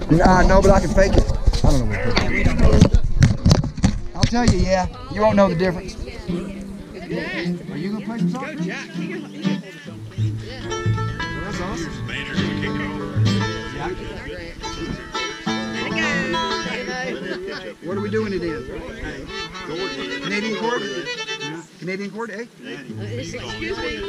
No, but I can fake it. I don't know what to do. I'll tell you, yeah. You won't know the difference. Are you going to play some soccer? Go, Jack. Well, that's awesome. What are we doing it in? Canadian cord? Canadian cord, eh? Excuse me.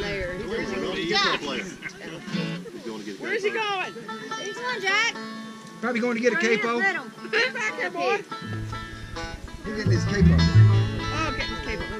Where's he going? He's going, Jack. Probably going to get a capo. Get back here, boy. He's getting his capo. Oh, get his capo.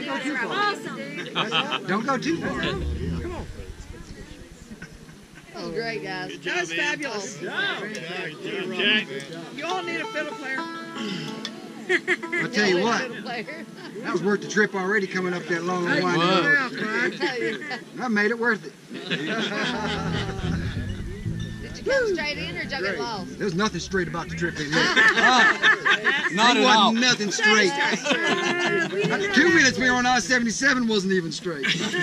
go too far. Don't go too far. Come on. Oh, great, guys. That was fabulous. You all need a fiddle player. I'll tell you what, that was worth the trip already coming up that long and winding road. I made it worth it. Did you come straight in or did y'all get lost? There's nothing straight about the trip in here. Not at all. Nothing straight. 2 minutes we were on I-77 wasn't even straight.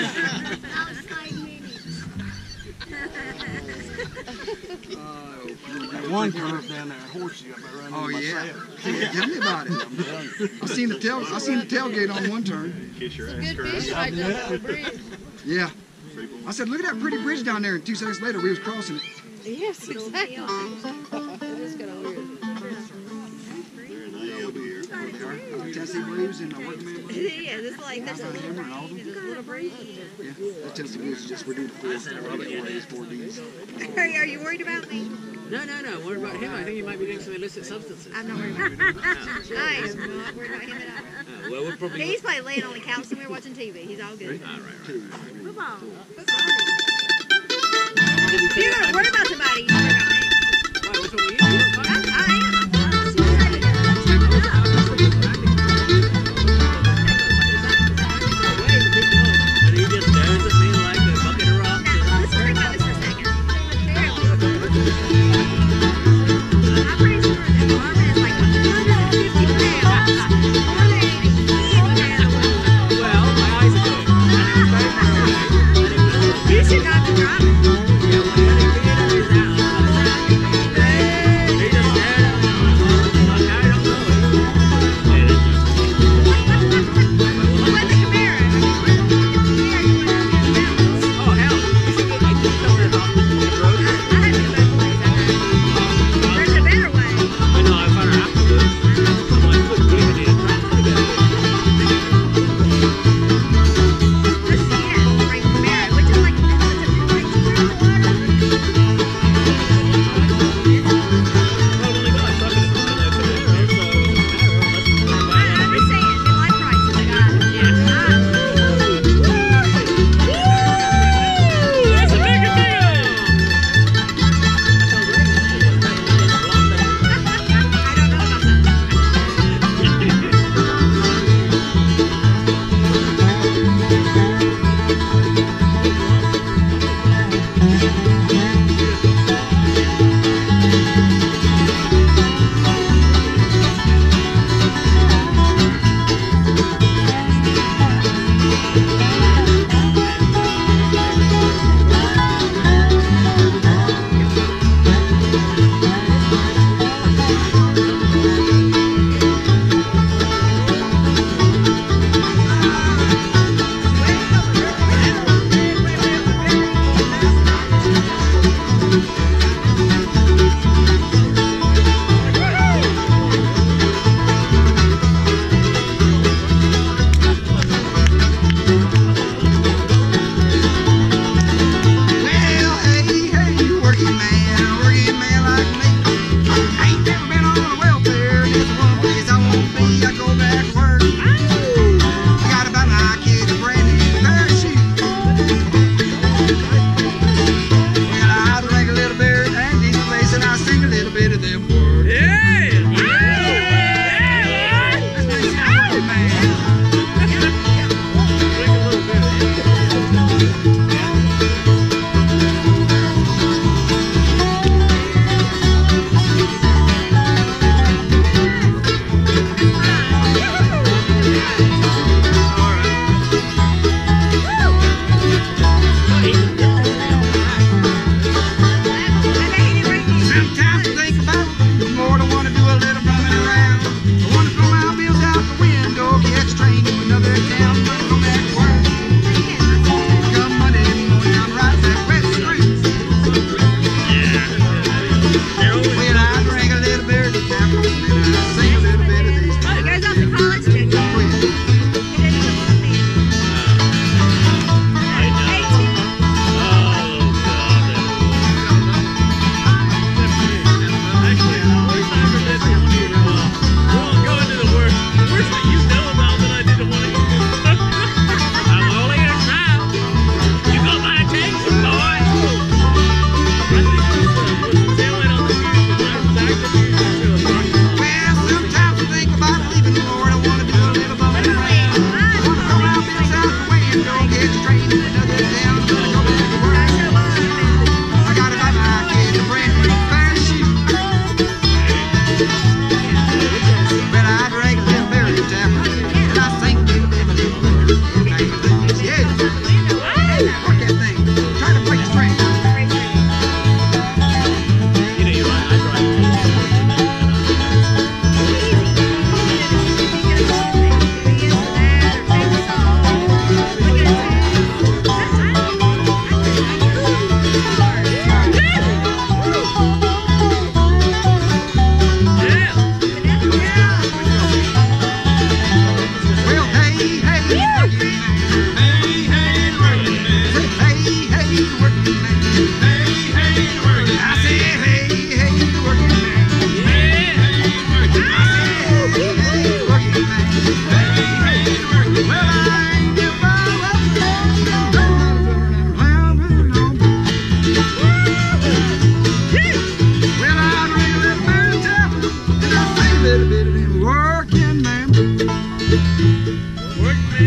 One curve down there, horseshoe. Oh yeah. Tell me about it. I seen the tailgate on one turn. Some good fish right there on the bridge. Yeah. I said, look at that pretty bridge down there, and 2 seconds later we was crossing it. Yes, exactly. It is kind of weird. Tennessee Blues and Working Man Blues. Yeah, it's like there's a little breeze. Yeah, that Tennessee Blues is just we're doing the 4Ds. Are you worried about me? No. Worried about him. I think he might be doing some illicit substances. I'm not worried about him. I am not worried about him at all. Well, we're probably. He's probably laying on the couch somewhere watching TV. He's all good. Right. Football. If you're going to worry about somebody, you worry about me. Why, what's wrong with you? I am. But he just stares at me like a bucket of rocks. Now, let's think about this for a second. Apparently, I'm pretty sure that Marvin is like 150 pounds. More than 80 pounds. Well, my eyes are good. You should not be driving.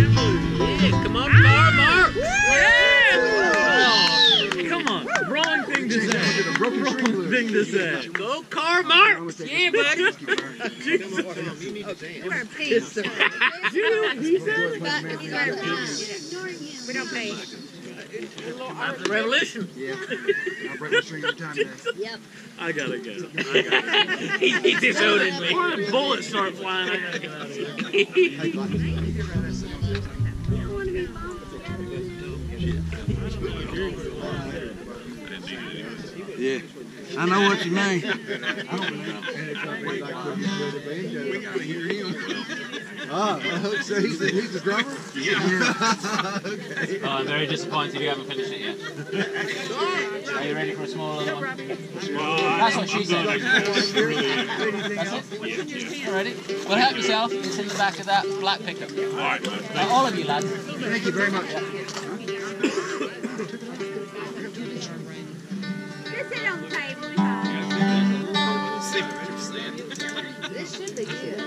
Yeah, come on, Carl, Mark. Yeah! Oh, come on. Wrong thing to say. Wrong thing to say. Go, Carl, Mark. Yeah, buddy. You wear pink. We don't pay. After Revolution. Yeah. I break my string every time today. Yep. I gotta go. He's disowning me. Bullets start flying. I gotta get out of here. Yeah. I know what you mean. We gotta hear him. So he's the drummer? Yeah. Okay. Oh, I'm very disappointed you haven't finished it yet. Are you ready for a small little one? That's what she said. That's it? You ready? Well, help yourself. It's in the back of that black pickup. All of you, lads. Thank you very much. Just sit on the table. This should be good.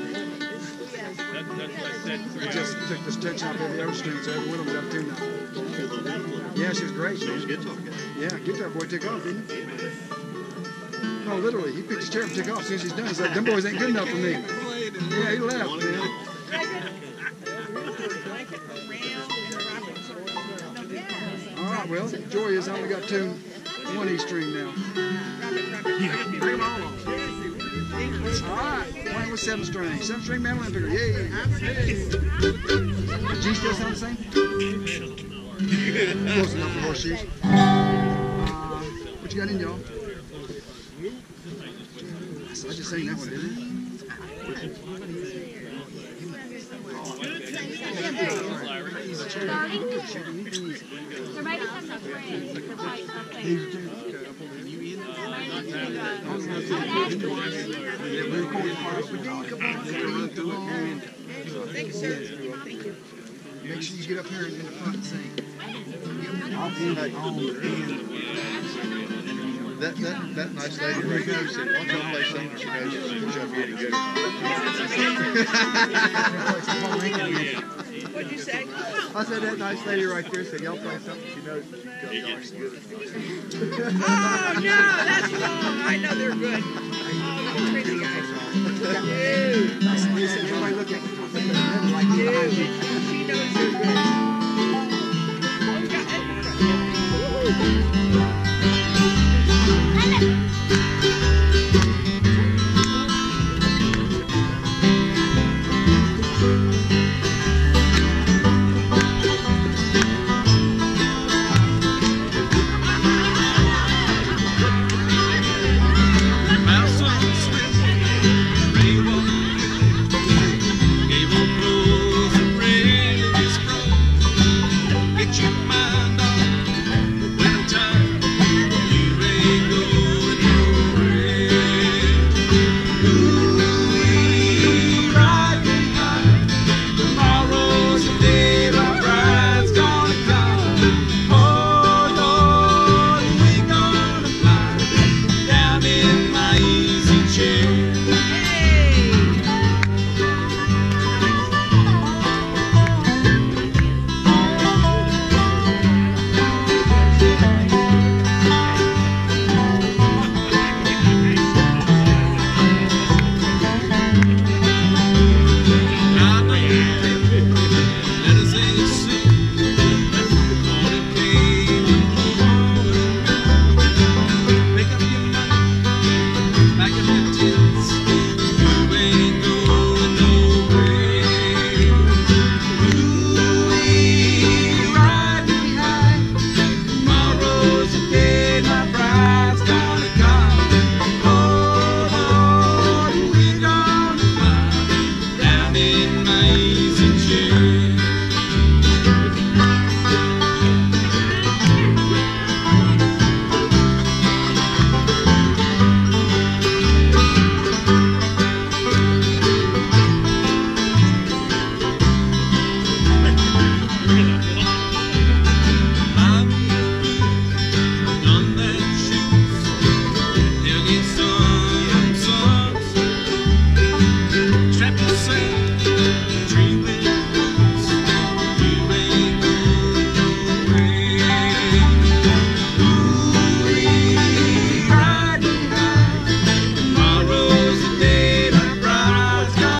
We just took the stitch off every other string, so every one of them got tuned up. Yeah, she was great. She was a guitar guy. Yeah, guitar boy took off, didn't he? No, literally, he picked his chair and took off as soon as he's done. He's like, them boys ain't good enough for me. Yeah, he left, man. All right, well, joy is I only got tuned one E string now. Bring them all on. All right, playing with 7-string. 7-string mandolin picker, yay! Does G still sound the same? Close enough for horseshoes. What you got in, y'all? I just sang that one, didn't There might be some friends to fight something. Thank you, sir. Make sure you get up here in the front and sing. That nice lady right there said, why don't you play something? She knows she'll be any good. What'd you say? I said, that nice lady right there said, y'all play something? She knows she'll be any good. Oh, no, that's wrong. I know they're good. Crazy guys. Everybody look at me like